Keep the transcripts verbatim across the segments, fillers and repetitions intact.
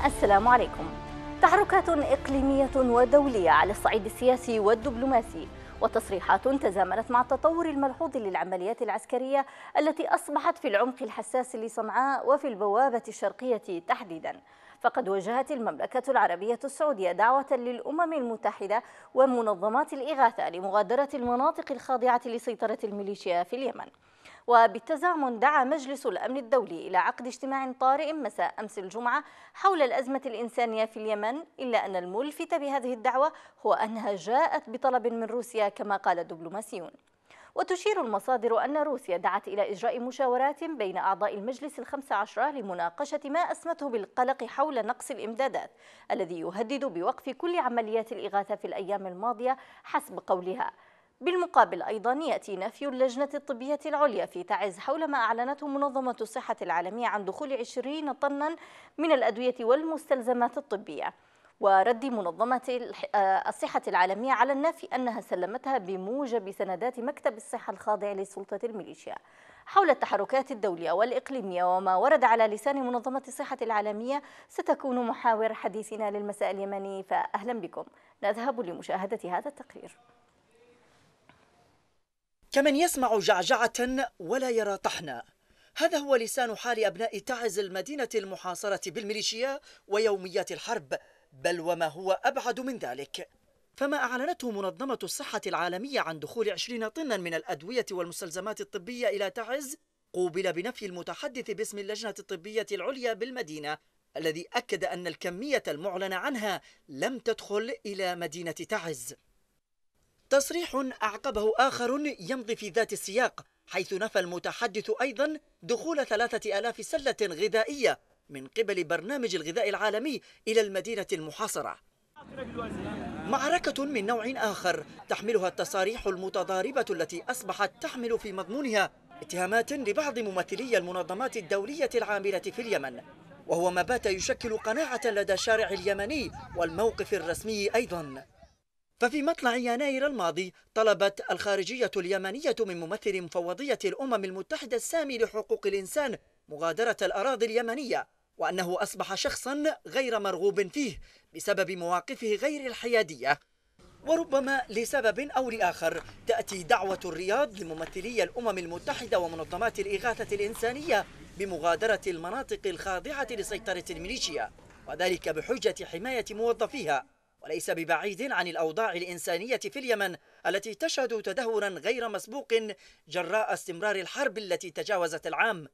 السلام عليكم. تحركات إقليمية ودولية على الصعيد السياسي والدبلوماسي، وتصريحات تزامنت مع التطور الملحوظ للعمليات العسكرية التي أصبحت في العمق الحساس لصنعاء وفي البوابة الشرقية تحديدا. فقد وجهت المملكة العربية السعودية دعوة للأمم المتحدة ومنظمات الإغاثة لمغادرة المناطق الخاضعة لسيطرة الميليشيا في اليمن. وبالتزامن دعا مجلس الأمن الدولي إلى عقد اجتماع طارئ مساء أمس الجمعة حول الأزمة الإنسانية في اليمن، إلا أن الملفت بهذه الدعوة هو أنها جاءت بطلب من روسيا كما قال الدبلوماسيون. وتشير المصادر أن روسيا دعت إلى إجراء مشاورات بين أعضاء المجلس الخمس عشر لمناقشة ما أسمته بالقلق حول نقص الإمدادات الذي يهدد بوقف كل عمليات الإغاثة في الأيام الماضية حسب قولها. بالمقابل أيضا يأتي نفي اللجنة الطبية العليا في تعز حول ما أعلنته منظمة الصحة العالمية عن دخول عشرين طنا من الأدوية والمستلزمات الطبية، ورد منظمة الصحة العالمية على النفي أنها سلمتها بموجب سندات مكتب الصحة الخاضع لسلطة الميليشيا. حول التحركات الدولية والإقليمية وما ورد على لسان منظمة الصحة العالمية ستكون محاور حديثنا للمساء اليمني، فأهلا بكم. نذهب لمشاهدة هذا التقرير. كمن يسمع جعجعة ولا يرى طحنا، هذا هو لسان حال أبناء تعز المدينة المحاصرة بالميليشيا ويوميات الحرب، بل وما هو أبعد من ذلك. فما أعلنته منظمة الصحة العالمية عن دخول عشرين طنا من الأدوية والمستلزمات الطبية إلى تعز قوبل بنفي المتحدث باسم اللجنة الطبية العليا بالمدينة، الذي أكد أن الكمية المعلن عنها لم تدخل إلى مدينة تعز. تصريح أعقبه آخر يمضي في ذات السياق، حيث نفى المتحدث أيضا دخول ثلاثة آلاف سلة غذائية من قبل برنامج الغذاء العالمي إلى المدينة المحاصرة. معركة من نوع آخر تحملها التصاريح المتضاربة التي أصبحت تحمل في مضمونها اتهامات لبعض ممثلي المنظمات الدولية العاملة في اليمن، وهو ما بات يشكل قناعة لدى الشارع اليمني والموقف الرسمي أيضا. ففي مطلع يناير الماضي طلبت الخارجية اليمنية من ممثل مفوضية الأمم المتحدة السامي لحقوق الإنسان مغادرة الأراضي اليمنية، وأنه أصبح شخصا غير مرغوب فيه بسبب مواقفه غير الحيادية. وربما لسبب أو لآخر تأتي دعوة الرياض لممثلي الأمم المتحدة ومنظمات الإغاثة الإنسانية بمغادرة المناطق الخاضعة لسيطرة الميليشيا، وذلك بحجة حماية موظفيها، وليس ببعيد عن الأوضاع الإنسانية في اليمن التي تشهد تدهورا غير مسبوق جراء استمرار الحرب التي تجاوزت العام.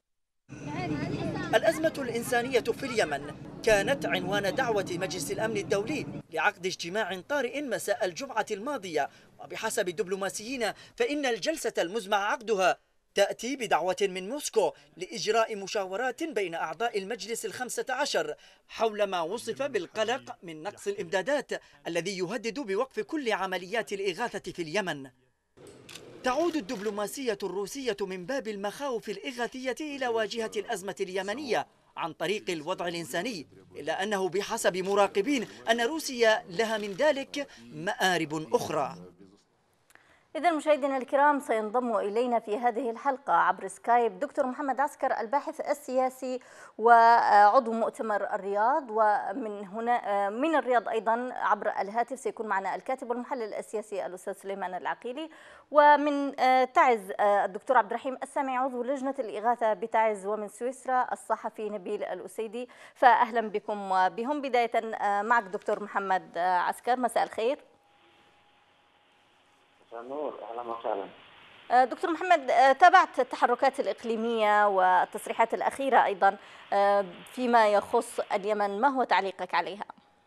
الأزمة الإنسانية في اليمن كانت عنوان دعوة مجلس الأمن الدولي لعقد اجتماع طارئ مساء الجمعة الماضية، وبحسب الدبلوماسيين فإن الجلسة المزمع عقدها تأتي بدعوة من موسكو لإجراء مشاورات بين أعضاء المجلس الخمسة عشر حول ما وصف بالقلق من نقص الإمدادات الذي يهدد بوقف كل عمليات الإغاثة في اليمن. تعود الدبلوماسية الروسية من باب المخاوف الإغاثية إلى واجهة الأزمة اليمنية عن طريق الوضع الإنساني، إلا أنه بحسب مراقبين أن روسيا لها من ذلك مآرب أخرى. إذا مشاهدينا الكرام سينضم إلينا في هذه الحلقة عبر سكايب دكتور محمد عسكر الباحث السياسي وعضو مؤتمر الرياض، ومن هنا من الرياض أيضا عبر الهاتف سيكون معنا الكاتب والمحلل السياسي الأستاذ سليمان العقيلي، ومن تعز الدكتور عبد الرحيم السامي عضو لجنة الإغاثة بتعز، ومن سويسرا الصحفي نبيل الأسيدي. فأهلا بكم وبهم. بداية معك دكتور محمد عسكر، مساء الخير. نور، اهلا وسهلا. دكتور محمد، تابعت التحركات الإقليمية والتصريحات الأخيرة أيضا فيما يخص اليمن، ما هو تعليقك عليها؟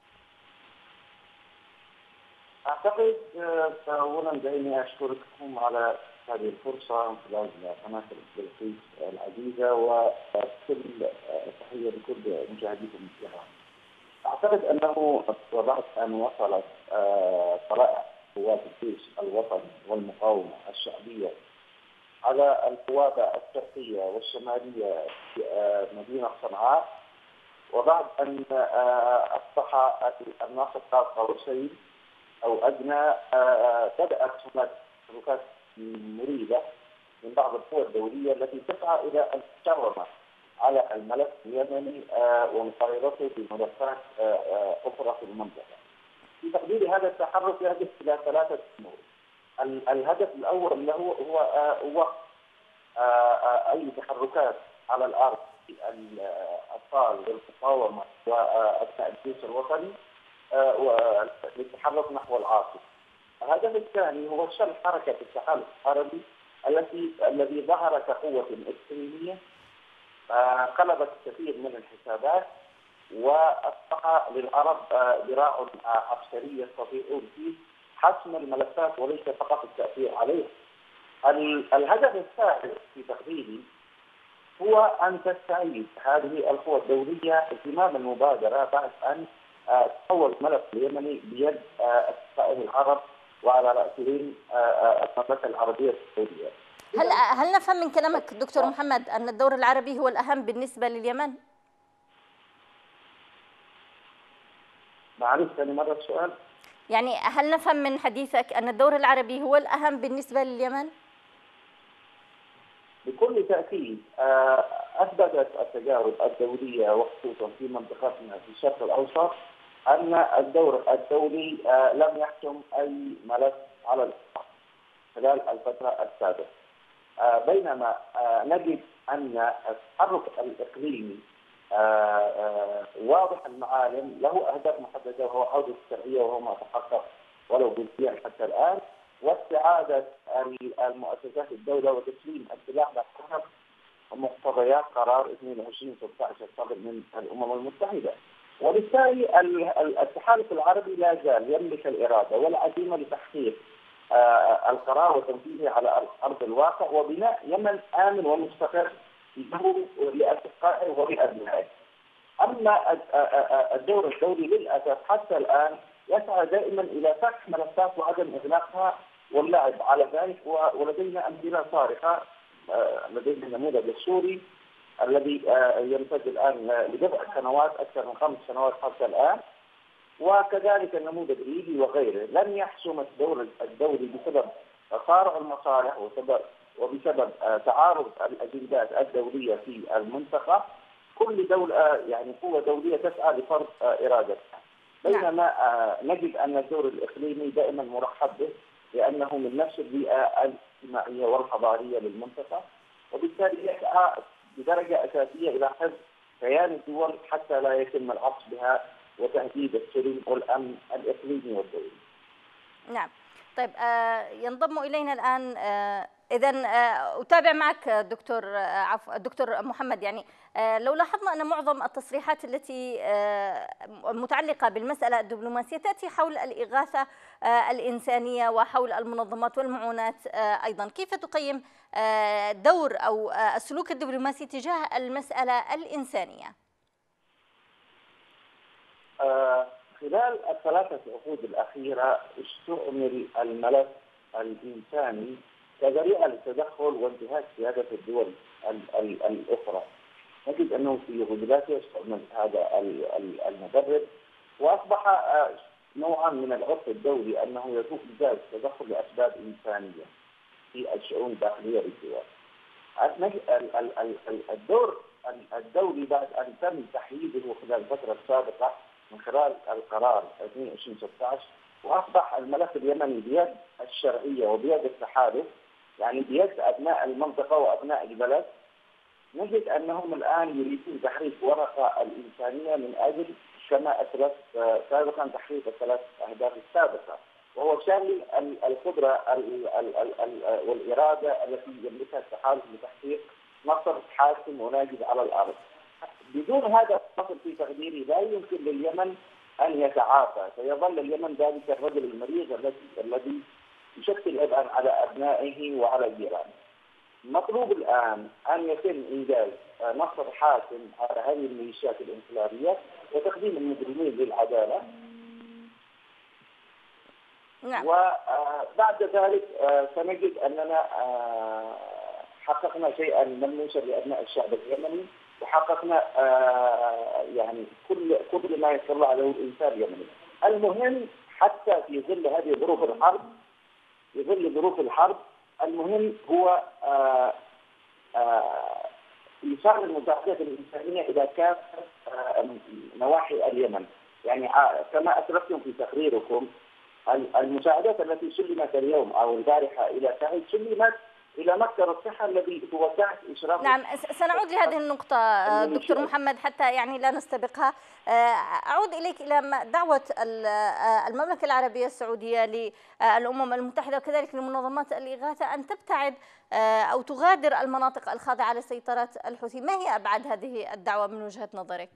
أعتقد أولا دعيني أشكركم على هذه الفرصة من خلال قناة بلقيس العزيزة، وكل تحية لكل مشاهديكم الكرام. أعتقد أنه وبعد أن وصلت طلائع قوات الجيش الوطني والمقاومة الشعبية على البوابة الشرقية والشمالية في مدينة صنعاء، وبعد أن أصبح الناصر قاب قوسين أو أدنى، بدأت هناك تحركات مريبة من بعض القوى الدولية التي تسعى إلى المساومة على الملف اليمني ومقاربته بملفات أخرى في المنطقة. في تقديري هذا التحرك يهدف إلى ثلاثة أمور. الهدف الأول له هو وقف أي تحركات على الأرض في الأطفال والمقاومة والتأسيس الوطني للتحرك نحو العاصمة. الهدف الثاني هو شل حركة التحالف العربي التي الذي ظهر كقوة إقليمية قلبت كثير من الحسابات، وأصبح للعرب ذراع عسكرية يستطيعون فيه حسم الملفات وليس فقط التأثير عليه. الهدف الثالث في تقديري هو أن تستعيد هذه القوى الدولية اهتمام المبادرة بعد أن تحول الملف اليمني بيد أصدقائه العرب وعلى رأسهم المملكة العربية السعودية. هل هل نفهم من كلامك دكتور محمد أن الدور العربي هو الأهم بالنسبة لليمن؟ معلش ثاني مرة السؤال؟ يعني هل نفهم من حديثك أن الدور العربي هو الأهم بالنسبة لليمن؟ بكل تأكيد أثبتت التجارب الدولية وخصوصا في منطقتنا في الشرق الأوسط أن الدور الدولي لم يحسم أي ملف على الإطلاق خلال الفترة السابقة، بينما نجد أن التحرك الإقليمي واضح المعالم، له أهداف محددة وهو عودة الشرعية وهو ما تحقق ولو جزئيا حتى الآن، واستعادة المؤسسات الدولة وتسليم السلاح بحسب مقتضيات قرار اثنين وعشرين ستة عشر الصادر من الأمم المتحدة. وبالتالي التحالف العربي لا زال يملك الإرادة والعزيمة لتحقيق القرار وتنفيذه على أرض الواقع وبناء يمن آمن ومستقر له لأشقائه ولأبنائه. أما الدور الدولي للأسف حتى الآن يسعى دائما إلى فتح ملفات وعدم إغلاقها واللعب على ذلك، ولدينا أمثلة صارخة. لدينا النموذج السوري الذي يمتد الآن لبضع سنوات، أكثر من خمس سنوات حتى الآن، وكذلك النموذج الليبي وغيره. لن يحسم الدور الدولي بسبب تصارع المصالح وسبب وبسبب تعارض الأجندات الدولية في المنطقة. كل دولة يعني قوة دولية تسعى لفرض إرادتها، بينما نجد أن الدور الإقليمي دائما مرحب به لأنه من نفس البيئة الاجتماعية والحضارية للمنطقة، وبالتالي يسعى بدرجة أساسية إلى حفظ كيان الدول حتى لا يتم العطف بها وتهديد السلم والأمن الإقليمي والدولي. نعم. طيب آه ينضم إلينا الآن آه إذن آه أتابع معك دكتور آه عفو دكتور محمد. يعني آه لو لاحظنا أن معظم التصريحات التي آه متعلقة بالمسألة الدبلوماسية تأتي حول الإغاثة آه الإنسانية وحول المنظمات والمعونات آه أيضا، كيف تقيم آه دور أو آه السلوك الدبلوماسي تجاه المسألة الإنسانية؟ آه خلال الثلاثة عقود الأخيرة استعمل الملف الإنساني كذريعة للتدخل وانتهاك سيادة الدول الأخرى. نجد أنه في غزلاته يستعمل هذا المبرر، وأصبح نوعا من العرف الدولي أنه يجوز ذلك التدخل لأسباب إنسانية في الشؤون الداخلية للدول. الدور الدولي بعد أن تم تحييده خلال الفترة السابقة من خلال القرار اثنين وعشرين ستة عشر، واصبح الملف اليمني بيد الشرعيه وبيد التحالف، يعني بيد ابناء المنطقه وابناء البلد. نجد انهم الان يريدون تحريك ورقه الانسانيه من اجل كما اسلف سابقا تحقيق الثلاث اهداف السابقه، وهو شامل القدره والاراده التي يملكها التحالف لتحقيق نصر حاسم وناجز على الارض. بدون هذا النصر في تقديري لا يمكن لليمن ان يتعافى، سيظل اليمن ذلك الرجل المريض الذي الذي يشكل عبئا على ابنائه وعلى جيرانه. المطلوب الان ان يتم انجاز نصر حاسم على هذه الميليشيات الانقلابيه وتقديم المجرمين للعداله. نعم. وبعد ذلك سنجد اننا حققنا شيئا ملموسا لابناء الشعب اليمني، وحققنا آه يعني كل كل ما يتطلع له الانسان اليمني. المهم حتى في ظل هذه ظروف الحرب، في ظل ظروف الحرب المهم هو آه آه إيصال المساعدات الإنسانية إلى كافة نواحي اليمن. يعني كما أسلفتم في تقريركم، المساعدات التي سلمت اليوم أو البارحة إلى تعز سلمت إلى مكتب الصحة الذي هو تحت إشراف. نعم، سنعود لهذه النقطة دكتور محمد حتى يعني لا نستبقها. أعود إليك إلى دعوة المملكة العربية السعودية للأمم المتحدة وكذلك لمنظمات الإغاثة أن تبتعد أو تغادر المناطق الخاضعة لسيطرة الحوثي. ما هي أبعاد هذه الدعوة من وجهة نظرك؟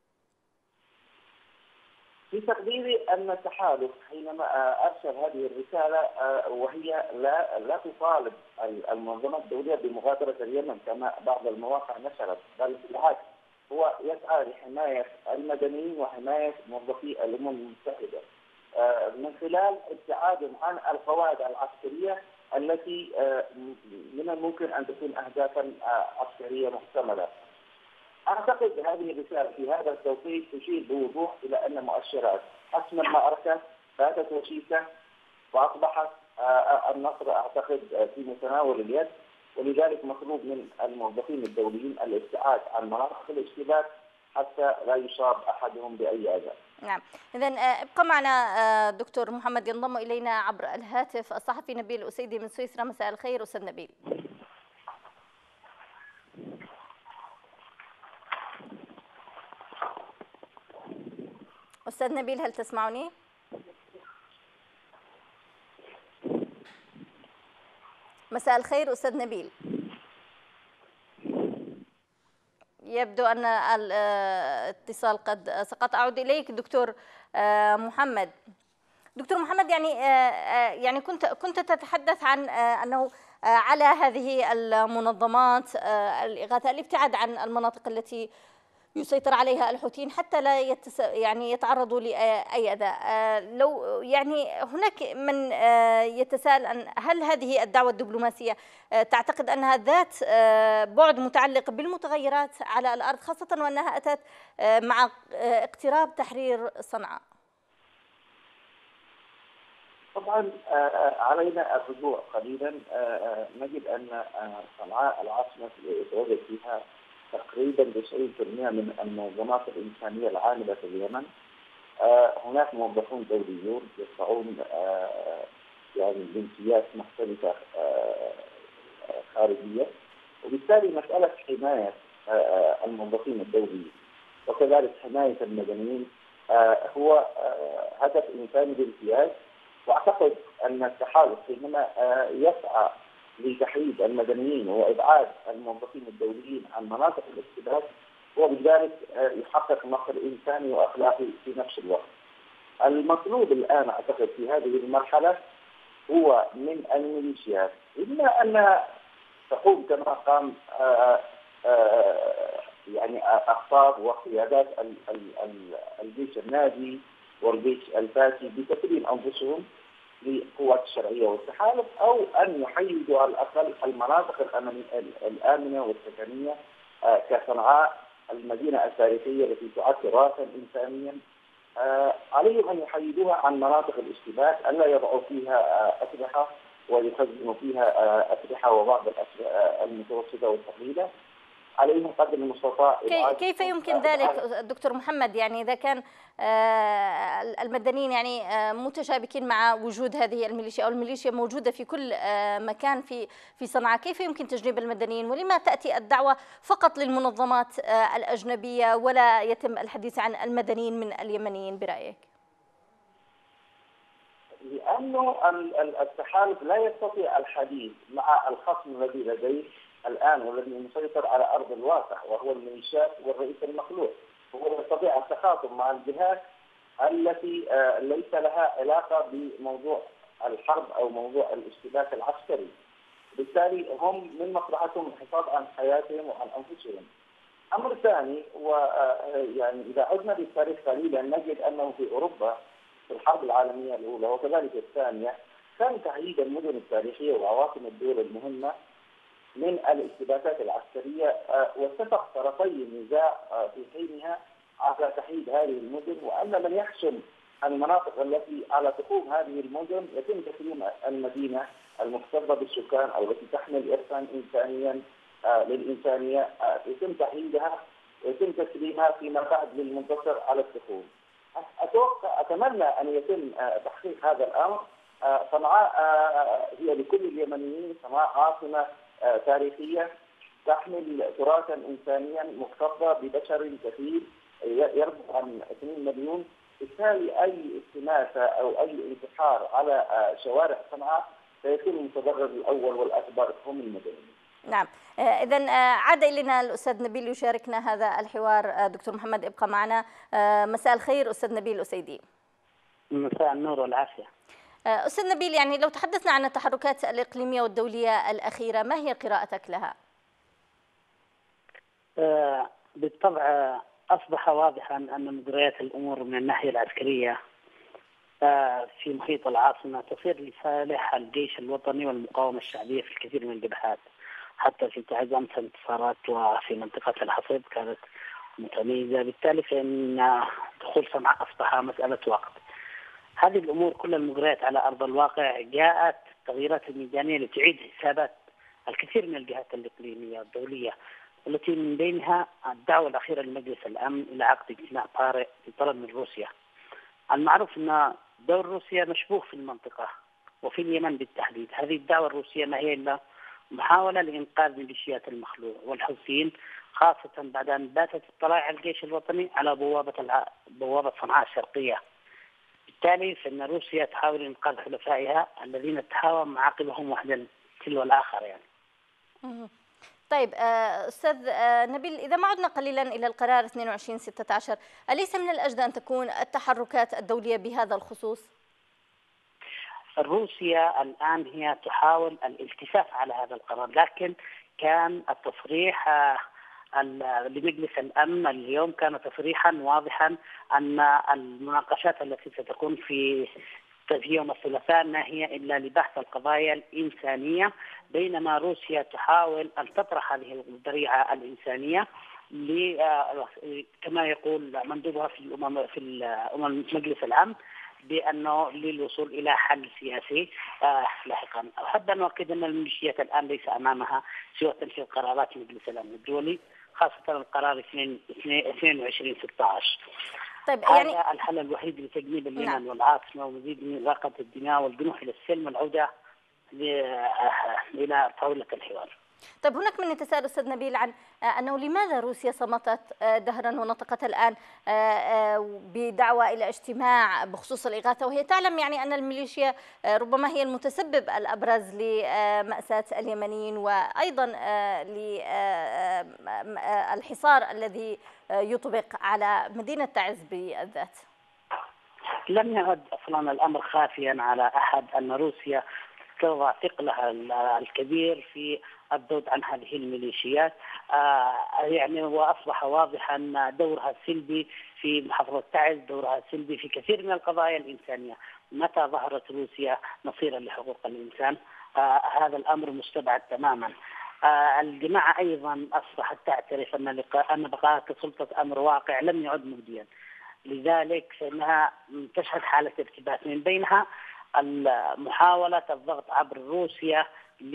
في تقديري أن التحالف حينما أرسل هذه الرسالة وهي لا لا تطالب المنظمات الدولية بمغادرة اليمن كما بعض المواقع نشرت، بل بالعكس هو يسعى لحماية المدنيين وحماية موظفي الأمم المتحدة من خلال ابتعادهم عن القواعد العسكرية التي من الممكن أن تكون أهدافا عسكرية محتملة. أعتقد هذه الرسالة في هذا التوقيت تشير بوضوح إلى أن مؤشرات حسم المعركة باتت وشيكة وأصبحت النصر أعتقد في متناول اليد، ولذلك مطلوب من الموظفين الدوليين الابتعاد عن مناطق الاشتباك حتى لا يصاب أحدهم بأي أذى. نعم، إذن ابقى معنا دكتور محمد. ينضم إلينا عبر الهاتف الصحفي نبيل أسيدي من سويسرا. مساء الخير أستاذ نبيل. أستاذ نبيل هل تسمعني؟ مساء الخير أستاذ نبيل. يبدو أن الاتصال قد سقط. أعود إليك دكتور محمد. دكتور محمد، يعني يعني كنت كنت تتحدث عن أنه على هذه المنظمات الإغاثة الابتعاد عن المناطق التي يسيطر عليها الحوثيين حتى لا يتس... يعني يتعرضوا لأي أذى. لو يعني هناك من يتساءل أن هل هذه الدعوة الدبلوماسية تعتقد أنها ذات بعد متعلق بالمتغيرات على الأرض، خاصة وأنها أتت مع اقتراب تحرير صنعاء؟ طبعا علينا الرجوع قليلا. نجد أن صنعاء العاصمة يتواجد فيها تقريبا تسعين بالمئة من المنظمات الإنسانية العاملة في اليمن. هناك موظفون دوليون يدفعون يعني جنسيات مختلفة خارجية، وبالتالي مسألة حماية الموظفين الدوليين وكذلك حماية المدنيين هو هدف إنساني بامتياز. وأعتقد أن التحالف حينما يسعى لتحريض المدنيين وإبعاد الموظفين الدوليين عن مناطق الاشتباك وبذلك يحقق نصر إنساني وأخلاقي في نفس الوقت. المطلوب الآن أعتقد في هذه المرحلة هو من الميليشيات إما أن تقوم كما قام يعني أخطاب وقيادات الجيش النادي والجيش الفاسي بتسليم أنفسهم للقوات الشرعية والتحالف، أو أن يحيدوا على الأقل المناطق الآمنة والسكنية كصنعاء المدينة التاريخية التي تعد تراثا إنسانيا. عليهم أن يحيدوها عن مناطق الاشتباك، ألا يضعوا فيها أسلحة ويخزنوا فيها أسلحة وبعض الأسلحة المتوسطة والثقيلة. عليهم قدر المستطاع. كيف يمكن ذلك دكتور محمد؟ يعني إذا كان المدنيين يعني متشابكين مع وجود هذه الميليشيا أو الميليشيا موجودة في كل مكان في في صنعاء، كيف يمكن تجنيب المدنيين؟ ولما تأتي الدعوة فقط للمنظمات الأجنبية ولا يتم الحديث عن المدنيين من اليمنيين برأيك؟ لأنه التحالف لا يستطيع الحديث مع الخصم الذي لديه الآن والذي مسيطر على أرض الواقع وهو الميليشيات والرئيس المخلوع. هو يستطيع التخاطب مع الجهات التي ليس لها علاقة بموضوع الحرب أو موضوع الاشتباك العسكري. بالتالي هم من مصلحتهم الحفاظ عن حياتهم وعن أنفسهم. أمر ثاني، ويعني إذا عدنا للتاريخ قليلا نجد أنه في أوروبا في الحرب العالمية الأولى وكذلك الثانية كان تحديد المدن التاريخية وعواصم الدول المهمة من الاشتباكات العسكرية، واتفق طرفي النزاع في حينها على تحديد هذه المدن، وأن من يحسم المناطق التي على تقوم هذه المدن يتم تسليم المدينة المكتظة بالسكان أو التي تحمل إرثا إنسانيا للإنسانية يتم تحييدها ويتم تسليمها فيما بعد للمنتصر على السخون. أتوقع أتمنى أن يتم تحقيق هذا الأمر. صنعاء هي لكل اليمنيين، صنعاء عاصمة تاريخية تحمل تراثا إنسانيا مكتظة ببشر كثير يربو عن اثنين مليون، بالتالي أي استماتة أو أي انتحار على شوارع صنعاء سيكون المتضرر الأول والأكبر هم المدنيين. نعم، إذا عاد إلينا الأستاذ نبيل يشاركنا هذا الحوار. دكتور محمد ابقى معنا. مساء الخير أستاذ نبيل الأسيدي. مساء النور والعافية. أستاذ نبيل، يعني لو تحدثنا عن التحركات الإقليمية والدولية الأخيرة، ما هي قراءتك لها؟ بالطبع أصبح واضحا أن مجريات الأمور من الناحية العسكرية في محيط العاصمة تصير لصالح الجيش الوطني والمقاومة الشعبية في الكثير من الجبهات، حتى في تعز أمس الانتصارات وفي منطقة الحصيد كانت متميزة. بالتالي فإن دخول صنعاء أصبح مسألة وقت. هذه الأمور كل المجريات على أرض الواقع جاءت التغييرات الميدانية لتعيد حسابات الكثير من الجهات الإقليمية والدولية، والتي من بينها الدعوة الأخيرة لمجلس الأمن إلى عقد اجتماع طارئ بطلب من روسيا. المعروف أن دور روسيا مشبوه في المنطقة وفي اليمن بالتحديد. هذه الدعوة الروسية ما هي إلا محاولة لإنقاذ ميليشيات المخلوع والحوثيين، خاصة بعد أن باتت اطلاع الجيش الوطني على بوابة الع... بوابة صنعاء الشرقية. بالتالي فإن روسيا تحاول إنقاذ حلفائها الذين تحاول معاقبهم واحدا تلو الآخر يعني. طيب أستاذ نبيل، إذا ما عدنا قليلا إلى القرار اثنين وعشرين ستة عشر، أليس من الأجدى أن تكون التحركات الدولية بهذا الخصوص؟ روسيا الآن هي تحاول الالتفاف على هذا القرار، لكن كان التصريح لمجلس الأمن اليوم كان تصريحا واضحا أن المناقشات التي ستكون في يوم الثلاثاء ما هي إلا لبحث القضايا الإنسانية، بينما روسيا تحاول أن تطرح هذه الذريعة الإنسانية كما يقول مندوبها في الأمم في الأمم مجلس الأمن بأنه للوصول إلى حل سياسي آه لاحقا. أحب أن أؤكد أن الميليشيات الآن ليس أمامها سوى تنفيذ قرارات مجلس الأمن الدولي، خاصة القرار اثنين وعشرين ستة عشر. طيب يعني هذا الحل الوحيد لتجنيب اليمن نعم. والعاصمة ومزيد من إراقة الدماء والجنوح إلى السلم والعودة إلى طاولة الحوار. طيب هناك من يتساءل أستاذ نبيل عن أنه لماذا روسيا صمتت دهرا ونطقت الآن بدعوة إلى اجتماع بخصوص الإغاثة، وهي تعلم يعني أن الميليشيا ربما هي المتسبب الأبرز لمأساة اليمنيين وأيضا للحصار الذي يطبق على مدينة تعز بالذات. لم يعد أصلا الأمر خافيا على أحد أن روسيا تضع ثقلها الكبير في الذود عن هذه الميليشيات، آه يعني وأصبح واضحا دورها السلبي في محافظة تعز، دورها السلبي في كثير من القضايا الإنسانية. متى ظهرت روسيا نصيرا لحقوق الإنسان؟ آه هذا الأمر مستبعد تماما. آه الجماعة أيضا أصبحت تعترف أن أن بقاء كسلطة أمر واقع لم يعد مجديا، لذلك فإنها تشهد حالة ارتباك من بينها محاولة الضغط عبر روسيا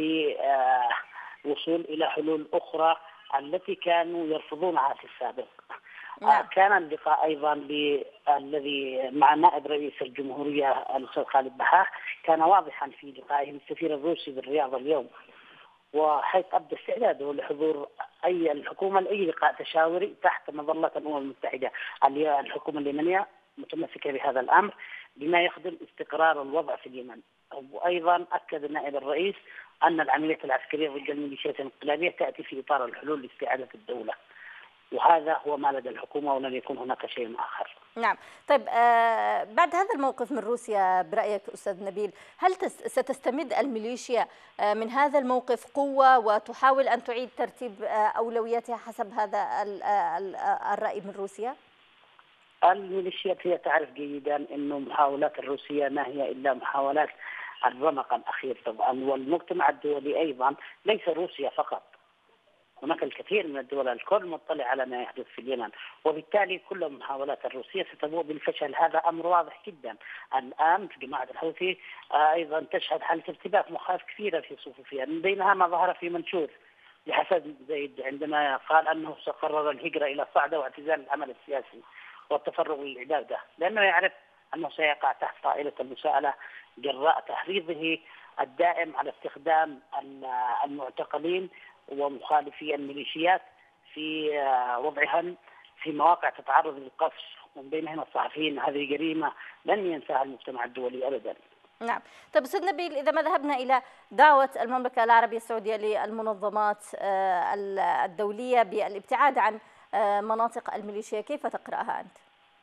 للوصول إلى حلول أخرى التي كانوا يرفضونها في السابق. نعم. كان اللقاء أيضا الذي مع نائب رئيس الجمهورية الأستاذ خالد بحاح كان واضحا في لقائه بالسفير الروسي بالرياض اليوم، وحيث أبدى استعداده لحضور أي الحكومة لأي لقاء تشاوري تحت مظلة الأمم المتحدة. الحكومة اليمنية متمسكة بهذا الأمر بما يخدم استقرار الوضع في اليمن. وأيضا أكد نائب الرئيس أن العملية العسكرية ضد الميليشيات الانقلابية تأتي في إطار الحلول لاستعادة الدولة، وهذا هو ما لدى الحكومة ولن يكون هناك شيء آخر. نعم. طيب آه بعد هذا الموقف من روسيا برأيك أستاذ نبيل، هل ستستمد الميليشيا آه من هذا الموقف قوة وتحاول أن تعيد ترتيب آه أولوياتها حسب هذا الرأي من روسيا؟ الميليشيات هي تعرف جيدا أن محاولات الروسية ما هي إلا محاولات الرمق الأخير طبعا، والمجتمع الدولي أيضا ليس روسيا فقط، هناك الكثير من الدول الكل مطلع على ما يحدث في اليمن، وبالتالي كل المحاولات الروسية ستبوء بالفشل. هذا أمر واضح جدا. الآن في جماعة الحوثي أيضا تشهد حالة ارتباك مخاوف كثيرة في صفوفها، من بينها ما ظهر في منشور بحسب زيد عندما قال أنه سقرر الهجرة إلى صعدة واعتزال العمل السياسي والتفرغ للعبادة، لأنه يعرف أنه سيقع تحت طائلة المساءلة جراء تحريضه الدائم على استخدام المعتقلين ومخالفي الميليشيات في وضعهم في مواقع تتعرض للقصف ومن بينهم الصحفيين. هذه جريمة لن ينساها المجتمع الدولي أبدا. نعم. طيب أستاذ نبيل، إذا ما ذهبنا إلى دعوة المملكة العربية السعودية للمنظمات الدولية بالابتعاد عن مناطق الميليشيا، كيف تقرأها أنت؟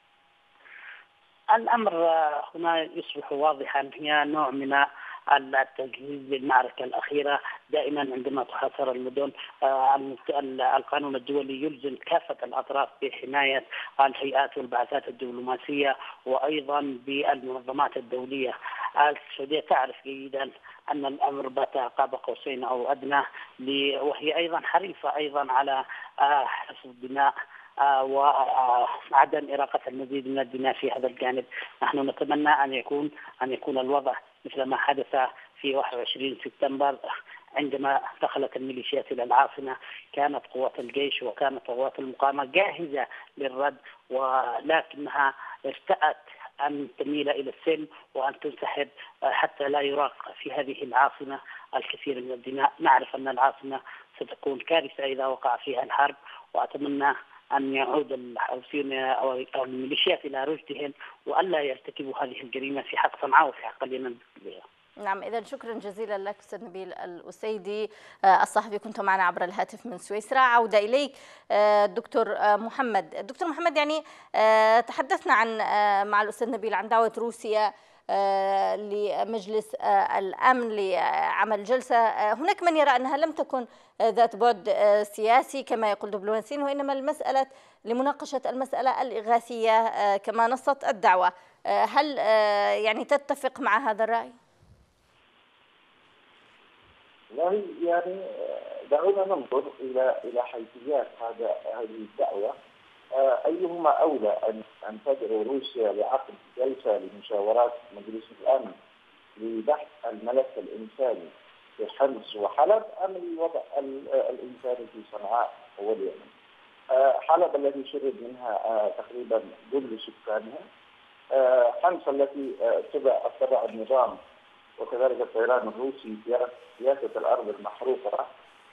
الأمر هنا يصبح واضحا، هي نوع من التجهيز للمعركة الأخيرة. دائما عندما تحاصر المدن القانون الدولي يلزم كافة الأطراف بحماية الهيئات والبعثات الدبلوماسية وأيضا بالمنظمات الدولية. السعودية تعرف جيدا أن الأمر بات قاب قوسين أو أدنى، وهي أيضا حريصة أيضا على حفظ الدماء وعدم إراقة المزيد من الدماء في هذا الجانب. نحن نتمنى أن يكون أن يكون الوضع مثل ما حدث في واحد وعشرين سبتمبر عندما دخلت الميليشيات إلى العاصمة. كانت قوات الجيش وكانت قوات المقاومة جاهزة للرد، ولكنها ارتأت أن تميل إلى السلم وأن تنسحب حتى لا يراق في هذه العاصمة الكثير من الدماء. نعرف أن العاصمة ستكون كارثة إذا وقع فيها الحرب، وأتمنى أن يعود الحوثيون أو الميليشيات إلى رشدهم وألا يرتكبوا هذه الجريمة في حق صنعاء وفي حق اليمن. نعم، إذا شكرا جزيلا لك أستاذ نبيل الأسيدي الصحفي، كنت معنا عبر الهاتف من سويسرا. عودة إليك دكتور محمد. دكتور محمد، يعني تحدثنا عن مع الأستاذ نبيل عن دعوة روسيا لمجلس الأمن لعمل جلسة. هناك من يرى أنها لم تكن ذات بعد سياسي كما يقول دبلوماسيين، وإنما المسألة لمناقشة المسألة الإغاثية كما نصت الدعوة. هل يعني تتفق مع هذا الرأي؟ والله يعني دعونا ننظر الى الى حيثيات هذا هذه الدعوه. ايهما اولى ان ان تدعو روسيا لعقد جلسه لمشاورات مجلس الامن لبحث الملف الانساني في حمص وحلب ام الوضع الانساني في صنعاء واليمن؟ حلب الذي شرد منها تقريبا كل سكانها، حمص التي اتبع النظام وكذلك الطيران الروسي سياسة الأرض المحروقة.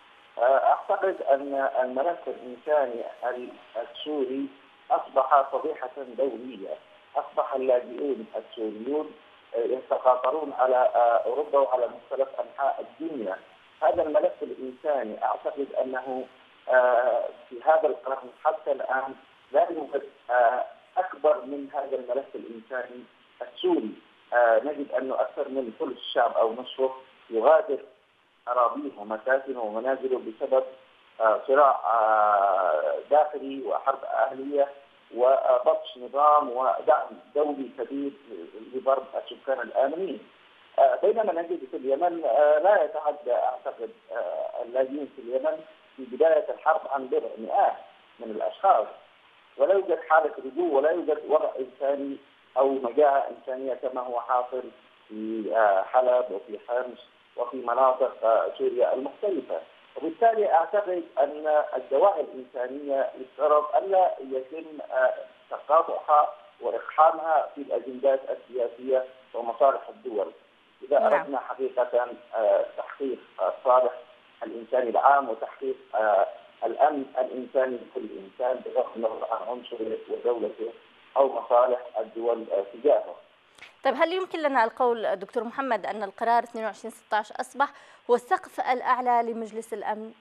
أعتقد أن الملف الإنساني السوري أصبح فضيحة دولية. أصبح اللاجئون السوريون يتقاطرون على أوروبا وعلى مختلف أنحاء الدنيا. هذا الملف الإنساني أعتقد أنه في هذا القرن حتى الآن لا يوجد أكبر من هذا الملف الإنساني السوري. آه نجد أنه أكثر من ثلث الشعب أو نصفه يغادر أراضيه ومساكنه ومنازله بسبب آه صراع آه داخلي وحرب أهلية وبطش نظام ودعم دولي كبير لضرب السكان الآمنين. آه بينما نجد في اليمن آه لا يتعدى أعتقد آه اللاجئين في اليمن في بداية الحرب عن بضع مئات من الأشخاص، ولا يوجد حالة رجوع ولا يوجد وضع إنساني أو مجاعة إنسانية كما هو حاصل في حلب وفي حمص وفي مناطق سوريا المختلفة. وبالتالي أعتقد أن الدواعي الإنسانية يفترض ألا يتم تقاطعها وإقحامها في الأجندات السياسية ومصالح الدول. إذا نعم. أردنا حقيقة تحقيق الصالح الإنساني العام وتحقيق الأمن الإنساني لكل إنسان بغض النظر عن عنصره ودولته أو مصالح الدول تجاهه. طيب، هل يمكن لنا القول دكتور محمد أن القرار اثنين وعشرين ستة عشر أصبح هو السقف الأعلى لمجلس الأمن؟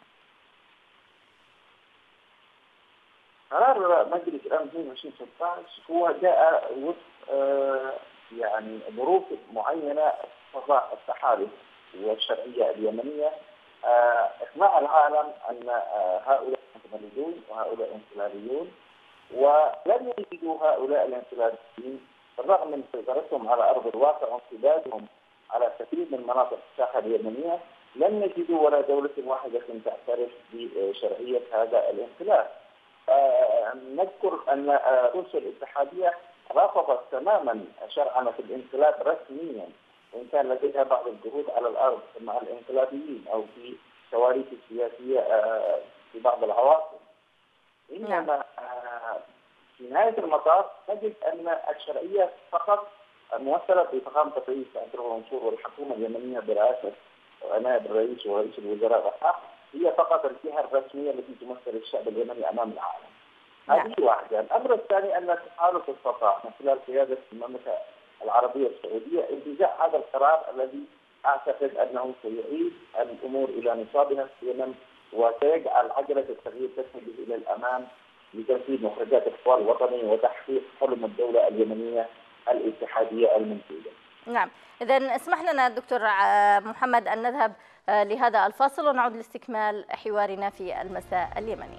قرار مجلس الأمن اثنين وعشرين ستة عشر هو جاء وفق آه يعني ظروف معينة تضع التحالف والشرعية اليمنية آه إقناع العالم أن آه هؤلاء متمردون وهؤلاء انقلابيون، ولم يجدوا هؤلاء الانقلابيين بالرغم من سيطرتهم على ارض الواقع وامتدادهم على كثير من مناطق الساحه اليمنيه، لم يجدوا ولا دوله واحده تعترف بشرعيه هذا الانقلاب. آه نذكر ان آه روسيا الاتحاديه رفضت تماما شرعنه الانقلاب رسميا، وان كان لديها بعض الجهود على الارض مع الانقلابيين او في الكواليس السياسية في بعض العواصم. إنما في نهاية المطاف نجد أن الشرعية فقط الممثلة في فخامة الرئيس عبد الرحمن منصور والحكومة اليمنية برئاسة نائب الرئيس ورئيس الوزراء هي فقط الجهة الرسمية التي تمثل الشعب اليمني أمام العالم. هذه واحدة. الأمر الثاني أن التحالف استطاع من خلال قيادة المملكة العربية السعودية انتزاع هذا القرار الذي أعتقد أنه سيعيد الأمور إلى نصابها في اليمن وسيجعل عجلة التغيير تسند إلى الأمام لتنفيذ مخرجات الحوار الوطني وتحقيق حلم الدولة اليمنية الاتحادية المنتوجة. نعم، إذا اسمح لنا دكتور محمد أن نذهب لهذا الفاصل ونعود لاستكمال حوارنا في المساء اليمني.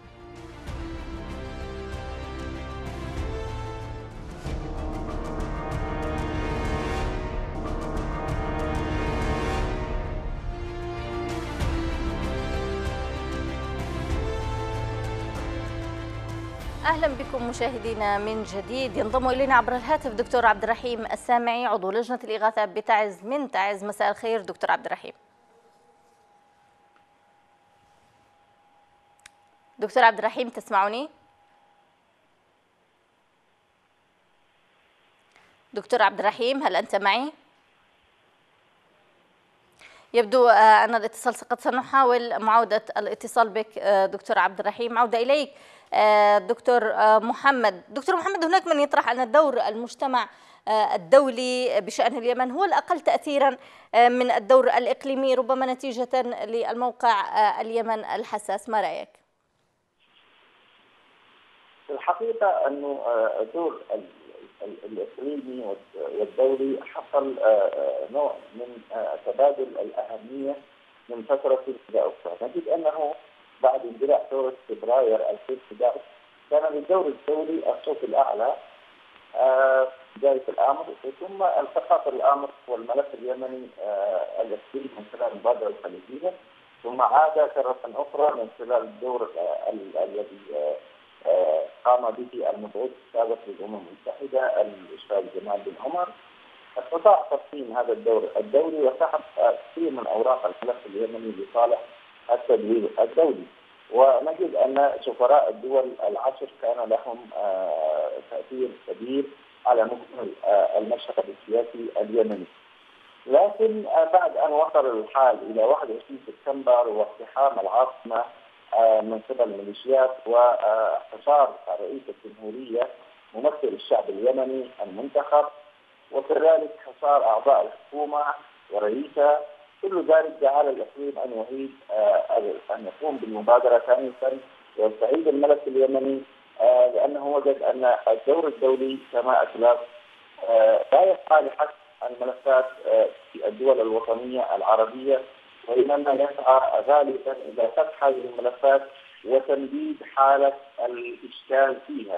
أهلا بكم مشاهدينا من جديد. ينضم إلينا عبر الهاتف دكتور عبد الرحيم السامعي عضو لجنة الإغاثة بتعز من تعز. مساء الخير دكتور عبد الرحيم. دكتور عبد الرحيم تسمعني؟ دكتور عبد الرحيم هل أنت معي؟ يبدو أن الاتصال سقط. سنحاول معاودة الاتصال بك دكتور عبد الرحيم. عودة إليك دكتور محمد. دكتور محمد، هناك من يطرح أن دور المجتمع الدولي بشأن اليمن هو الأقل تأثيرا من الدور الإقليمي ربما نتيجة للموقع اليمن الحساس. ما رأيك؟ في الحقيقة أنه الدور الإقليمي والدولي حصل نوع من تبادل الأهمية من فترة إلى أخرى. نجد أنه بعد اندلاع ثورة فبراير ألفين وأحد عشر كان للدور الدولي الصوت الأعلى في بداية الأمر، ثم التقط الأمر والملف اليمني الإقليمي من خلال المبادرة الخليجية، ثم عاد مرة أخرى من خلال الدور الذي قام به المبعوث السابق للأمم المتحدة الأستاذ جمال بن عمر. استطاع تقسيم هذا الدور الدولي وسحب كثير من أوراق الملف اليمني لصالح التدوير الدولي، ونجد أن سفراء الدول العشر كان لهم تأثير كبير على مجمل المشهد السياسي اليمني. لكن بعد أن وصل الحال إلى واحد وعشرين سبتمبر واقتحام العاصمة من قبل الميليشيات وحصار رئيس الجمهورية ممثل الشعب اليمني المنتخب، وكذلك حصار أعضاء الحكومة ورئيسها، كل ذلك جعل الإقليم أن يعيد أن يقوم بالمبادرة ثانية ويستعيد الملف اليمني، لأنه وجد أن الدور الدولي كما أسلف لا يسعى لحل الملفات في الدول الوطنية العربية، وإنما يسعى غالبا إلى فتح هذه الملفات وتمديد حالة الإشكال فيها.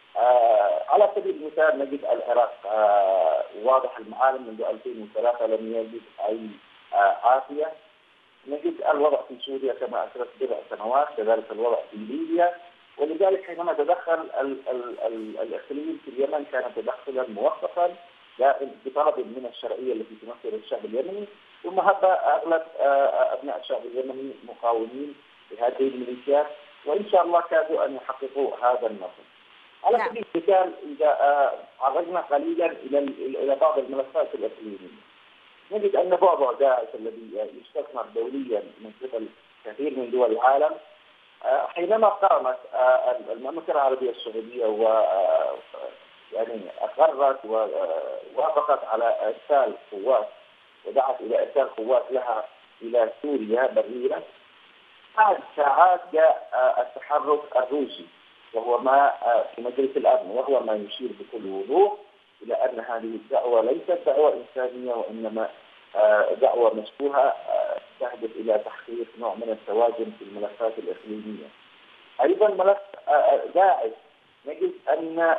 آه على سبيل المثال نجد العراق آه واضح المعالم منذ ألفين وثلاثة لم يجد أي آه عافية. نجد الوضع في سوريا كما أسرت بضع سنوات، كذلك الوضع في ليبيا، ولذلك حينما تدخل ال ال ال الإقليم في اليمن كان تدخلا موفقا بطلب من الشرعية التي تمثل الشعب اليمني، ثم هب أغلب أبناء الشعب اليمني مقاومين لهذه الميليشيات، وإن شاء الله كادوا أن يحققوا هذا النصر. على سبيل المثال إذا عرجنا قليلا إلى إلى بعض الملفات الإقليمية، نجد أن بعض داعش الذي يستثمر دوليا من قبل كثير من دول العالم، حينما قامت المملكة العربية السعودية و يعني أقرت ووافقت على إرسال قوات ودعت إلى إرسال قوات لها إلى سوريا برية، بعد ساعات جاء التحرك الروسي وهو ما في مجلس الأمن، وهو ما يشير بكل وضوح إلى أن هذه الدعوة ليست دعوة إنسانية وإنما دعوة مشبوهة تهدف إلى تحقيق نوع من التوازن في الملفات الإقليمية. أيضا ملف داعش نجد أن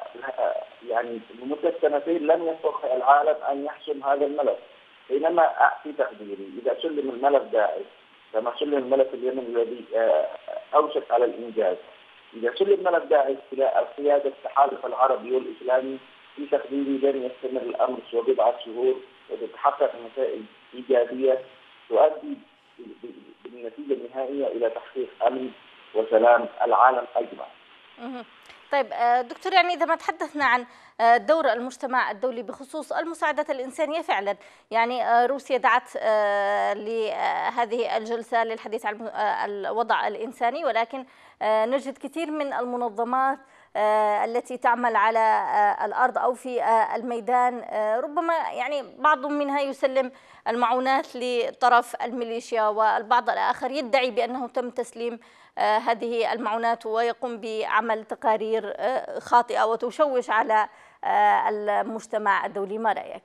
يعني لمدة سنتين لم يستطع العالم أن يحسم هذا الملف، بينما في تقديري إذا سلم الملف داعش كما سلم الملف اليمني الذي أوشك على الإنجاز، إذا سلم ملف داعش إلى القيادة التحالف العربي والإسلامي في تقديري لن يستمر الأمر سوى بضعة شهور وتتحقق نتائج إيجابية تؤدي بالنتيجة النهائية إلى تحقيق أمن وسلام العالم أجمع. طيب دكتور، يعني إذا ما تحدثنا عن دور المجتمع الدولي بخصوص المساعدات الإنسانية، فعلا يعني روسيا دعت لهذه الجلسة للحديث عن الوضع الإنساني، ولكن نجد كثير من المنظمات التي تعمل على الأرض أو في الميدان ربما يعني بعض منها يسلم المعونات لطرف الميليشيا، والبعض الآخر يدعي بأنه تم تسليم هذه المعونات ويقوم بعمل تقارير خاطئة وتشوش على المجتمع الدولي. ما رأيك؟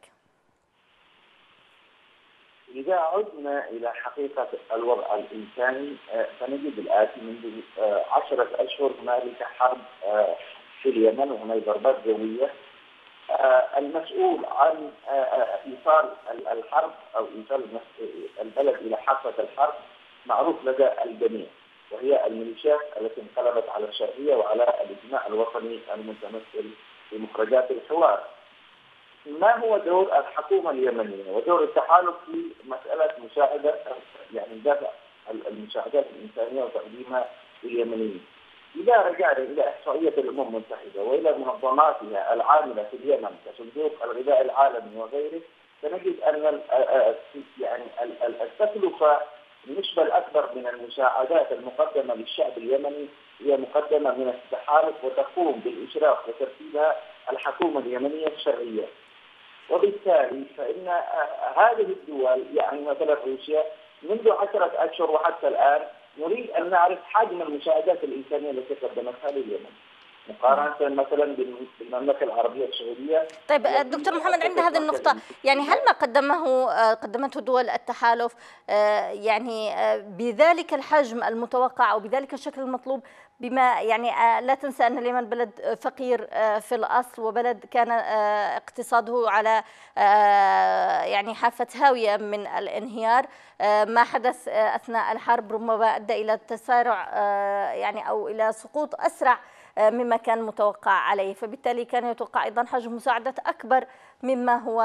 إذا عدنا إلى حقيقة الوضع الإنساني فنجد الآتي: منذ عشرة أشهر هنالك حرب في اليمن وهناك ضربات جوية. المسؤول عن إيصال الحرب أو إيصال البلد إلى حافة الحرب معروف لدى الجميع، وهي الميليشيات التي انقلبت على الشرعية وعلى الإجماع الوطني المتمثل في مخرجات الحوار. ما هو دور الحكومة اليمنية ودور التحالف في مسألة مساعدة يعني دفع المساعدات الإنسانية وتقديمها لليمنيين؟ إذا رجعنا إلى إحصائية الأمم المتحدة وإلى منظماتها العاملة في اليمن كصندوق الغذاء العالمي وغيره، سنجد أن يعني التكلفة النسبة الأكبر من المساعدات المقدمة للشعب اليمني هي مقدمة من التحالف وتقوم بالإشراف وترتيبها الحكومة اليمنية الشرعية. وبالتالي فإن هذه الدول يعني مثلا روسيا منذ عشرة أشهر وحتى الآن نريد أن نعرف حجم المساعدات الإنسانية التي قدمتها لليمن مقارنة مثلا بالمملكة العربية السعودية. طيب دكتور محمد، عند هذه النقطة يعني هل ما قدمه قدمته دول التحالف يعني بذلك الحجم المتوقع أو بذلك الشكل المطلوب؟ بما يعني لا تنسى أن اليمن بلد فقير في الأصل وبلد كان اقتصاده على يعني حافة هاوية من الانهيار. ما حدث أثناء الحرب ربما أدى إلى تسارع يعني أو إلى سقوط أسرع مما كان متوقع عليه، فبالتالي كان يتوقع أيضا حجم مساعدات أكبر مما هو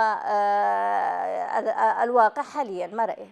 الواقع حاليا. ما رأيك؟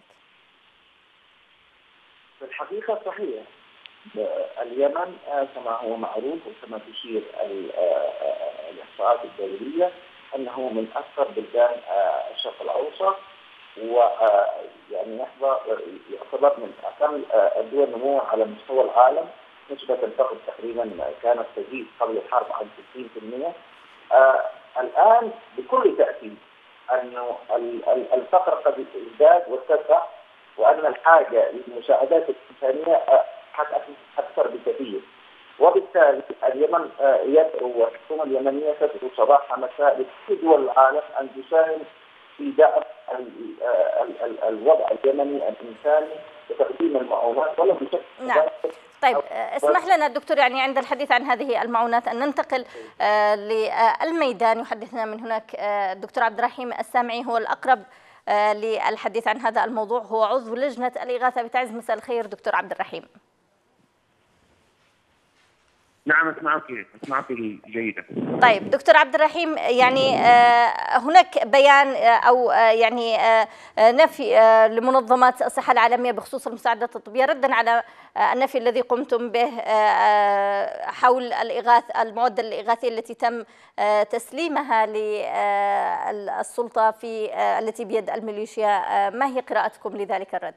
في الحقيقة صحيح، اليمن كما هو معروف وكما تشير الإحصاءات الدولية أنه من أكثر بلدان الشرق الأوسط، ويعني يعتبر من أقل الدول نمواً على مستوى العالم. نسبة الفقر تقريبا كانت تزيد قبل الحرب عن ستين بالمئة. آه الآن بكل تأكيد أن الفقر قد ازداد واتسع، وأن الحاجة للمساعدات الإنسانية أكثر بكثير. وبالتالي اليمن يدعو والحكومة اليمنية تدعو صباح مساء لكل دول العالم أن تساهم في دعم الوضع اليمني الإنساني وتقديم المعونات ولو بشكل. نعم. طيب اسمح لنا دكتور يعني عند الحديث عن هذه المعونات أن ننتقل آه للميدان. يحدثنا من هناك آه الدكتور عبد الرحيم السامعي، هو الأقرب آه للحديث عن هذا الموضوع، هو عضو لجنة الإغاثة بتعز. مساء الخير دكتور عبد الرحيم. نعم اسمعك اسمعك جيدا. طيب دكتور عبد الرحيم، يعني هناك بيان او يعني نفي لمنظمات الصحة العالمية بخصوص المساعدات الطبية ردا على النفي الذي قمتم به حول الإغاثة المعدل الإغاثي التي تم تسليمها للسلطة في التي بيد الميليشيا. ما هي قراءتكم لذلك الرد؟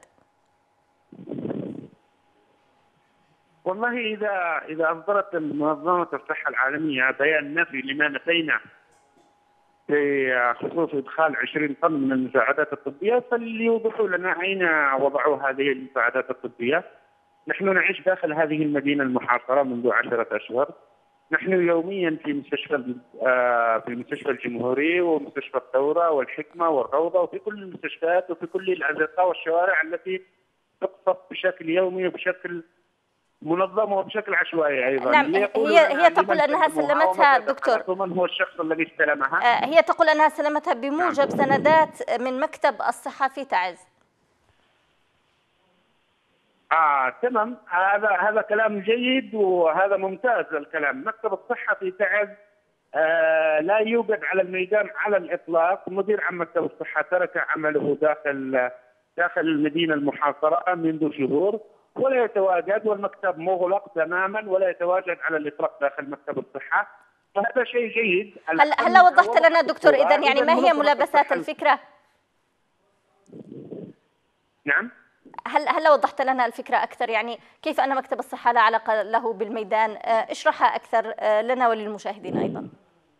والله إذا إذا أصدرت منظمة الصحة العالمية بيان نفي لما نفينا في خصوص إدخال عشرين طن من المساعدات الطبية، فليوضحوا لنا أين وضعوا هذه المساعدات الطبية. نحن نعيش داخل هذه المدينة المحاصرة منذ عشرة أشهر. نحن يوميا في مستشفى في المستشفى الجمهوري ومستشفى الثورة والحكمة والروضة وفي كل المستشفيات وفي كل الأزقة والشوارع التي تقصف بشكل يومي وبشكل منظمة وبشكل عشوائي أيضا. نعم. هي هي تقول أنها سلمتها دكتور. من هو الشخص الذي استلمها؟ هي تقول أنها سلمتها بموجب سندات من مكتب الصحة في تعز. آه تمام، هذا هذا كلام جيد وهذا ممتاز الكلام. مكتب الصحة في تعز آه لا يوجد على الميدان على الإطلاق. مدير عام مكتب الصحة ترك عمله داخل داخل المدينة المحاصرة منذ شهور ولا يتواجد، والمكتب مغلق تماما ولا يتواجد على الإطلاق داخل مكتب الصحة، فهذا شيء جيد. هل هل وضحت لنا دكتور إذن يعني ما هي ملابسات الفكرة؟ نعم. هل هل وضحت لنا الفكرة أكثر، يعني كيف أن مكتب الصحة لا علاقة له بالميدان؟ اشرحها أكثر لنا وللمشاهدين أيضا.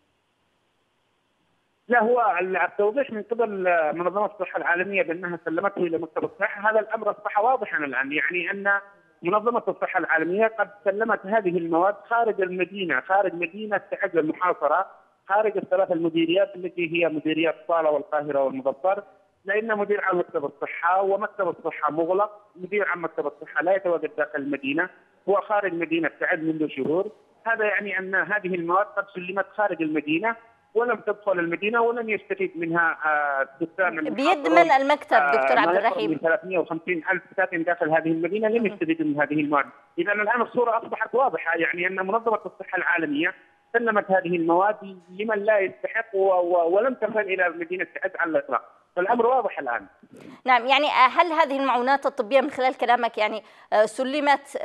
لا، هو التوضيح من قبل منظمة الصحة العالمية بأنها سلمته إلى مكتب الصحة، هذا الأمر أصبح واضحا الآن، يعني أن منظمة الصحة العالمية قد سلمت هذه المواد خارج المدينة، خارج مدينة تعز المحاصرة، خارج الثلاث المديريات التي هي مديريات صالة والقاهرة والمظفر، لأن مدير عام مكتب الصحة ومكتب الصحة مغلق، مدير عام مكتب الصحة لا يتواجد داخل المدينة، هو خارج مدينة تعز منذ شهور. هذا يعني أن هذه المواد قد سلمت خارج المدينة ولم تدخل المدينة ولم يستفيد منها سكان بيد من المكتب دكتور عبد الرحيم. من ثلاثمئة وخمسين ألف ساكن داخل هذه المدينة لم يستفيدوا من هذه المواد. إذا الآن الصورة أصبحت واضحة، يعني أن منظمة الصحة العالمية سلمت هذه المواد لمن لا يستحق ولم تصل إلى مدينة تعز على الإطلاق، فالأمر واضح الآن. نعم، يعني هل هذه المعونات الطبية من خلال كلامك يعني سلمت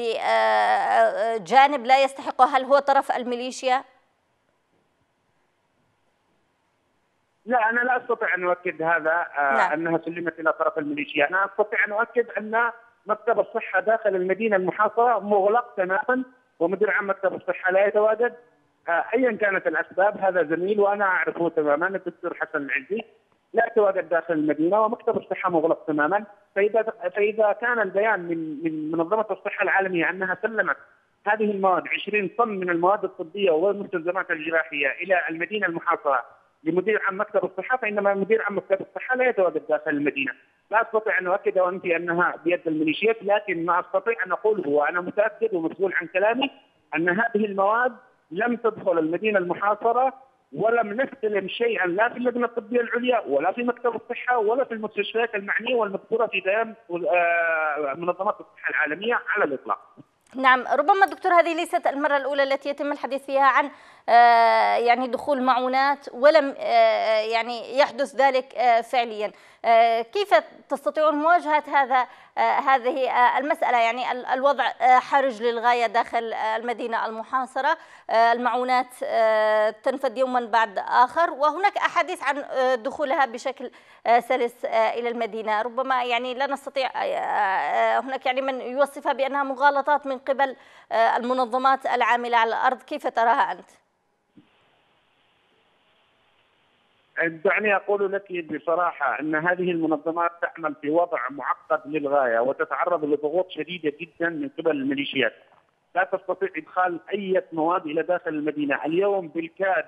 لجانب لا يستحقها؟ هل هو طرف الميليشيا؟ لا، أنا لا أستطيع أن أؤكد هذا. نعم. أنها سلمت إلى طرف الميليشيا. أنا أستطيع أن أؤكد أن مكتب الصحة داخل المدينة المحاصرة مغلق تماما، ومدير عام مكتب الصحة لا يتواجد. أيا كانت الأسباب، هذا زميل وأنا أعرفه تماما، الدكتور حسن العزي لا يتواجد داخل المدينة ومكتب الصحة مغلق تماما. فإذا فإذا كان البيان من من منظمة الصحة العالمية أنها سلمت هذه المواد عشرين طن من المواد الطبية والمستلزمات الجراحية إلى المدينة المحاصرة لمدير عام مكتب الصحة، فإنما مدير عام مكتب الصحة لا يتواجد داخل المدينة. لا أستطيع أن أؤكد وأنفي أنها بيد الميليشيات، لكن ما أستطيع أن أقوله وأنا متأكد ومسؤول عن كلامي أن هذه المواد لم تدخل المدينة المحاصرة ولم نستلم شيئا لا في اللجنة الطبية العليا ولا في مكتب الصحة ولا في المستشفيات المعنية والمذكورة في بيان منظمات الصحة العالمية على الإطلاق. نعم، ربما دكتور هذه ليست المرة الأولى التي يتم الحديث فيها عن يعني دخول معونات ولم يعني يحدث ذلك فعليا. كيف تستطيعون مواجهة هذا هذه المسألة؟ يعني الوضع حرج للغاية داخل المدينة المحاصرة، المعونات تنفذ يوما بعد آخر، وهناك أحاديث عن دخولها بشكل سلس إلى المدينة. ربما يعني لا نستطيع، هناك يعني من يوصفها بأنها مغالطات من قبل المنظمات العاملة على الأرض. كيف تراها أنت؟ دعني أقول لك بصراحة أن هذه المنظمات تعمل في وضع معقد للغاية وتتعرض لضغوط شديدة جدا من قبل الميليشيات. لا تستطيع إدخال أي مواد إلى داخل المدينة. اليوم بالكاد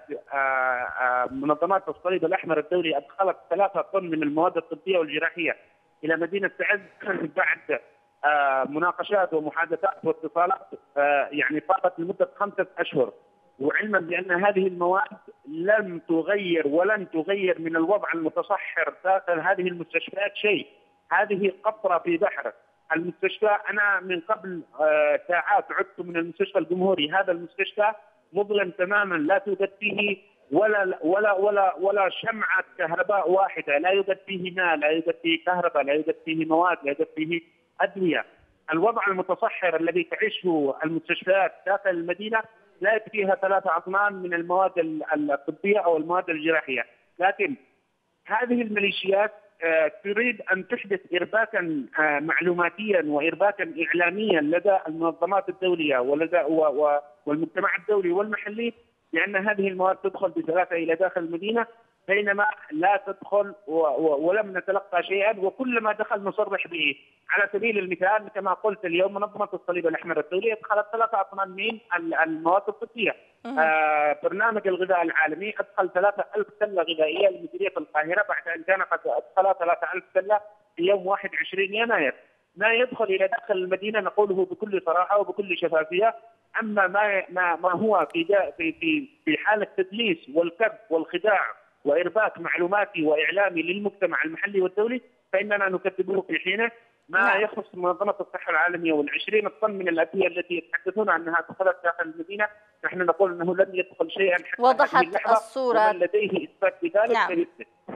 منظمات الصليب الأحمر الدولي أدخلت ثلاثة طن من المواد الطبية والجراحية إلى مدينة تعز بعد مناقشات ومحادثات واتصالات يعني طالت لمدة خمسة أشهر، وعلما بأن هذه المواد لم تغير ولن تغير من الوضع المتصحر داخل هذه المستشفيات شيء. هذه قطرة في بحر. المستشفى، أنا من قبل ساعات عدت من المستشفى الجمهوري، هذا المستشفى مظلم تماما، لا توجد فيه ولا ولا ولا ولا شمعة كهرباء واحدة، لا يوجد فيه ماء، لا يوجد فيه كهرباء، لا يوجد فيه مواد، لا يوجد فيه أدوية. الوضع المتصحر الذي تعيشه المستشفيات داخل المدينة لا فيها ثلاثة أطنان من المواد الطبية أو المواد الجراحية، لكن هذه الميليشيات تريد أن تحدث إرباكا معلوماتيا وإرباكا إعلاميا لدى المنظمات الدولية ولدى والمجتمع الدولي والمحلي لأن هذه المواد تدخل بسلاسة إلى داخل المدينة، بينما لا تدخل ولم نتلقى شيئا، وكل ما دخل نصرح به. على سبيل المثال كما قلت اليوم منظمة الصليب الأحمر الدولي أدخلت ثلاثة أطنان من المواد الطبية. آه برنامج الغذاء العالمي أدخل ثلاثة ألف سلة غذائية لمديرية القاهرة بعد أن كان قد أدخل ثلاثة ألف سلة في يوم واحد وعشرين يناير. ما يدخل إلى داخل المدينة نقوله بكل صراحة وبكل شفافية. أما ما ما, ما هو في في في حالة تدليس والكذب والخداع وإرباك معلوماتي وإعلامي للمجتمع المحلي والدولي فإننا نكذبه في حينه. ما يخص منظمة الصحة العالمية والعشرين طن من الأدوية التي يتحدثون عنها دخلت داخل المدينة، نحن نقول أنه لم يدخل شيئا حتى وضحت الصورة. ومن لديه إثبات بذلك. نعم.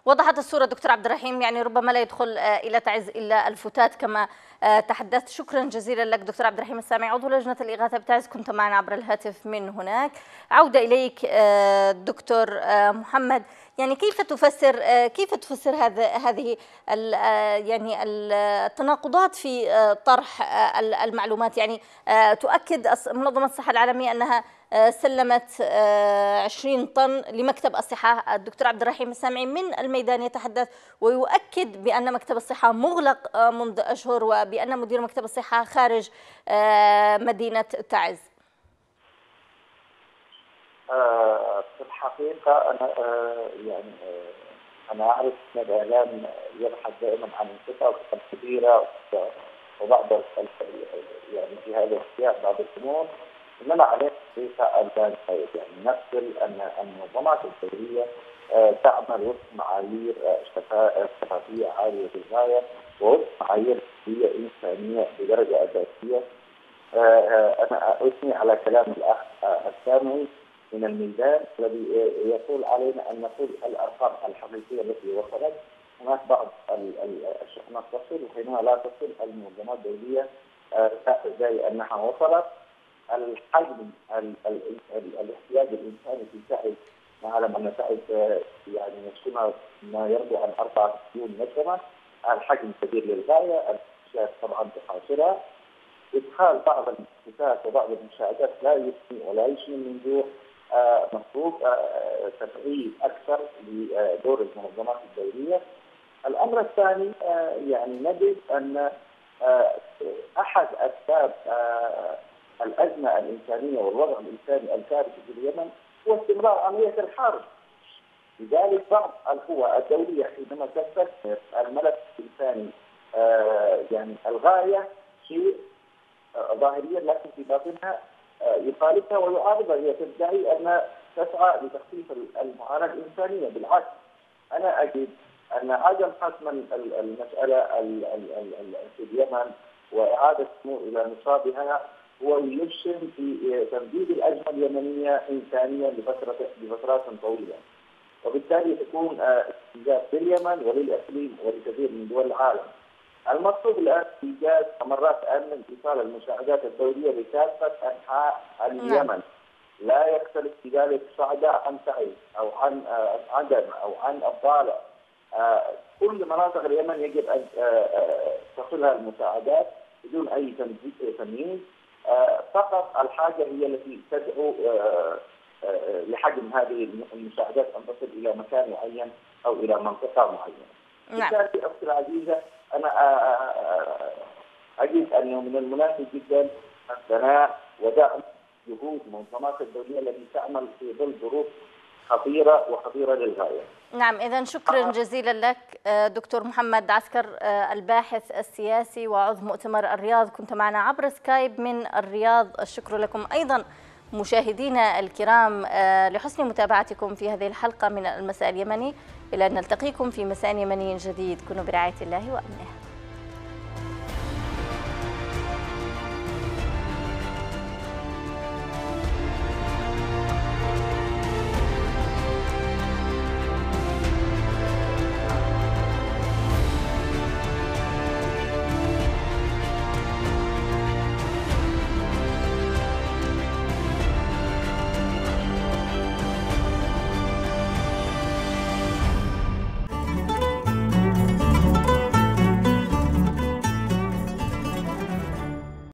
وضحت الصورة دكتور عبد الرحيم، يعني ربما لا يدخل إلى تعز إلا الفتات كما تحدثت. شكرا جزيلا لك دكتور عبد الرحيم السامعي عضو لجنة الإغاثة بتعز، كنت معنا عبر الهاتف من هناك. عودة إليك دكتور محمد، يعني كيف تفسر كيف تفسر هذا هذه يعني التناقضات في طرح المعلومات؟ يعني تؤكد منظمة الصحة العالمية أنها سلمت عشرين طن لمكتب الصحة، الدكتور عبد الرحيم السامعي من الميدان يتحدث ويؤكد بأن مكتب الصحة مغلق منذ أشهر وبأن مدير مكتب الصحة خارج مدينة تعز. في الحقيقة أنا يعني أنا أعرف أن الإعلام يبحث دائما عن الثقة الكبيرة وبعض يعني في هذا السياق بعض الأمور، إنما عليه حقيقة أن يعني نفصل أن المنظمات الدولية تعمل وفق معايير شفافية عالية للغاية ووفق معايير إنسانية بدرجة أساسية. أنا أثني على كلام الأخ السامعي من الميدان الذي يقول علينا أن نقول الأرقام الحقيقية التي وصلت. هناك بعض الشحنات تصل وحينها لا تصل. المنظمات الدولية تدعي أنها وصلت. الحجم الاحتياج الإنساني في تعز نعلم أن تعز يعني يسكنها ما يربو عن أربعة مليون نسمة. الحجم كبير للغاية. الأشياء طبعا تحاصرها. إدخال بعض المؤسسات وبعض المساعدات لا يسمي ولا يشمل من جوع. آه مطلوب آه تفعيل اكثر لدور المنظمات الدوليه. الامر الثاني آه يعني نجد ان آه احد اسباب آه الازمه الانسانيه والوضع الانساني الكارثي في اليمن هو استمرار عمليه الحرب. لذلك بعض القوى الدوليه حينما تستثمر الملف الانساني آه يعني الغايه شيء آه ظاهريا لكن في باطنها يخالفها ويعارضها. هي تدعي ان تسعى لتخفيف المعاناه الانسانيه. بالعكس انا اجد ان عدم حسم المساله في اليمن واعاده الامور الى نصابها هو يسهم في تمديد الازمه اليمنيه انسانيا لفتره لفترات طويله، وبالتالي تكون استنزاف لليمن وللاقليم ولكثير من دول العالم. المطلوب الان ايجاد ممرات امنه لايصال المساعدات الدوليه لكافه انحاء اليمن. لا يختلف في ذلك صعداء عن تعز او عن عدن او عن الضالع. كل مناطق اليمن يجب ان تصلها المساعدات بدون اي تمييز. فقط الحاجه هي التي تدعو لحجم هذه المساعدات ان تصل الى مكان معين او الى منطقه معينه. بالتالي اختي العزيزه أنا أجد أنه من المناسب جدا الثناء ودعم جهود المنظمات الدولية التي تعمل في ظل ظروف خطيرة وخطيرة للغاية. نعم، إذن شكرا جزيلا لك دكتور محمد عسكر الباحث السياسي وعضو مؤتمر الرياض، كنت معنا عبر سكايب من الرياض. الشكر لكم أيضا مشاهدينا الكرام لحسن متابعتكم في هذه الحلقة من المساء اليمني. إلى أن نلتقيكم في مساء يمني جديد، كونوا برعاية الله وأمنه.